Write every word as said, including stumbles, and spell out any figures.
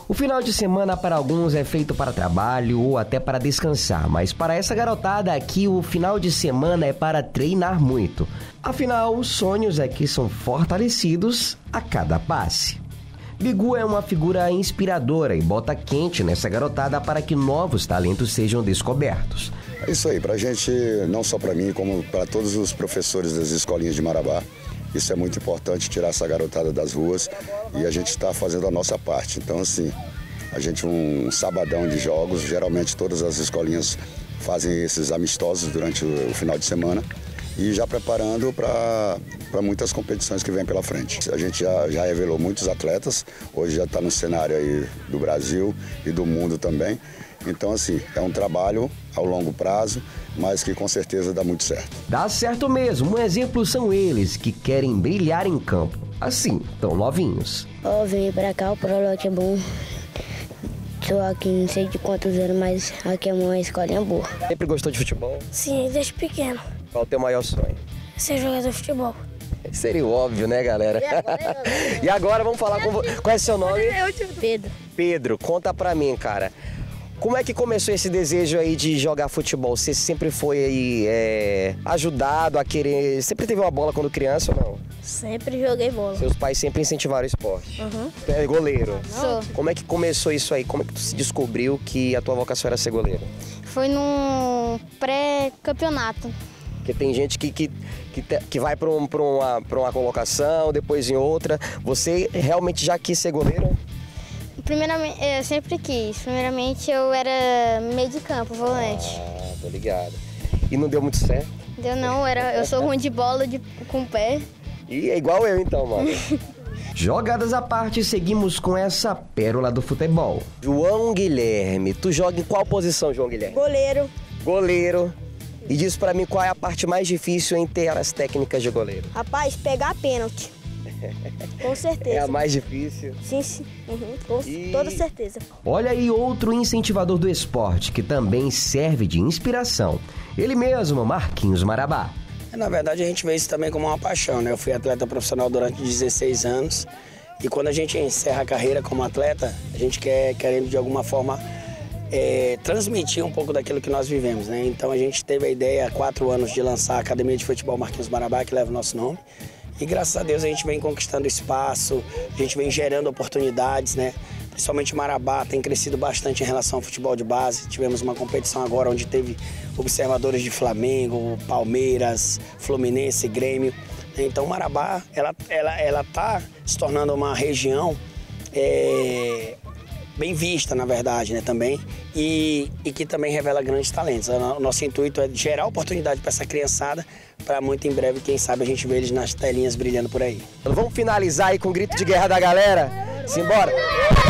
O final de semana para alguns é feito para trabalho ou até para descansar, mas para essa garotada aqui o final de semana é para treinar muito. Afinal, os sonhos aqui são fortalecidos a cada passe. Bigu é uma figura inspiradora e bota quente nessa garotada para que novos talentos sejam descobertos. É isso aí, pra gente, não só para mim, como para todos os professores das escolinhas de Marabá. Isso é muito importante, tirar essa garotada das ruas e a gente está fazendo a nossa parte. Então, assim, a gente um sabadão de jogos, geralmente todas as escolinhas fazem esses amistosos durante o final de semana e já preparando para muitas competições que vêm pela frente. A gente já, já revelou muitos atletas, hoje já está no cenário aí do Brasil e do mundo também. Então, assim, é um trabalho ao longo prazo, mas que com certeza dá muito certo. Dá certo mesmo. Um exemplo são eles, que querem brilhar em campo. Assim, tão novinhos. Eu vim pra cá, o Prolote é bom. Tô aqui não sei de quantos anos, mas aqui é uma escolinha boa. Sempre gostou de futebol? Sim, desde pequeno. Qual o teu maior sonho? Ser jogador de futebol. Seria óbvio, né, galera? E agora vamos falar com você. Qual é seu nome? Pedro. Pedro, conta pra mim, cara. Como é que começou esse desejo aí de jogar futebol? Você sempre foi aí é, ajudado a querer... Sempre teve uma bola quando criança ou não? Sempre joguei bola. Seus pais sempre incentivaram o esporte? Uhum. Tu é goleiro? Sou. Como é que começou isso aí? Como é que tu se descobriu que a tua vocação era ser goleiro? Foi num pré-campeonato. Porque tem gente que, que, que, te, que vai para um, pra uma, pra uma colocação, depois em outra. Você realmente já quis ser goleiro? Primeiramente, eu sempre quis. Primeiramente, eu era meio de campo, volante. Ah, tô ligado. E não deu muito certo? Deu não, era, eu sou ruim de bola de, com o pé. E é igual eu então, mano. Jogadas à parte, seguimos com essa pérola do futebol. João Guilherme, tu joga em qual posição, João Guilherme? Goleiro. Goleiro. E diz pra mim qual é a parte mais difícil em ter as técnicas de goleiro. Rapaz, pegar pênalti. Com certeza. É a mais difícil? Sim, sim. Uhum. Com E... toda certeza. Olha aí outro incentivador do esporte que também serve de inspiração. Ele mesmo, Marquinhos Marabá. Na verdade, a gente vê isso também como uma paixão, né? Eu fui atleta profissional durante dezesseis anos e quando a gente encerra a carreira como atleta, a gente quer, querendo de alguma forma, é, transmitir um pouco daquilo que nós vivemos, né? Então a gente teve a ideia há quatro anos de lançar a Academia de Futebol Marquinhos Marabá, que leva o nosso nome. E graças a Deus a gente vem conquistando espaço, a gente vem gerando oportunidades, né? Principalmente Marabá tem crescido bastante em relação ao futebol de base. Tivemos uma competição agora onde teve observadores de Flamengo, Palmeiras, Fluminense, Grêmio. Então Marabá, ela ela ela tá se tornando uma região é, bem vista, na verdade, né, também, e, e que também revela grandes talentos. O nosso intuito é gerar oportunidade para essa criançada, para muito em breve, quem sabe, a gente vê eles nas telinhas brilhando por aí. Vamos finalizar aí com o grito de guerra da galera? Simbora!